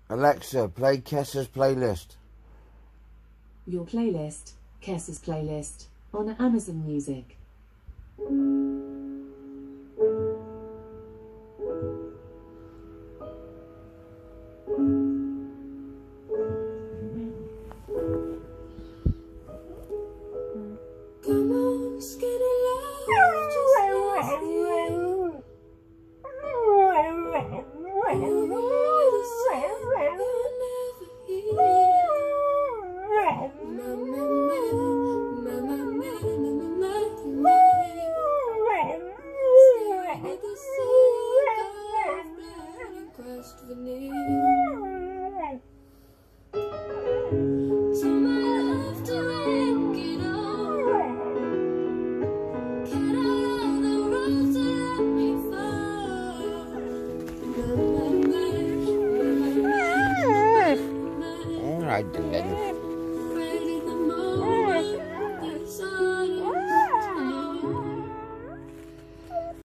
Alexa, play Kessa's playlist. Your playlist, Kessa's playlist, on Amazon Music. Come on, skinny love, just last year. Alright then.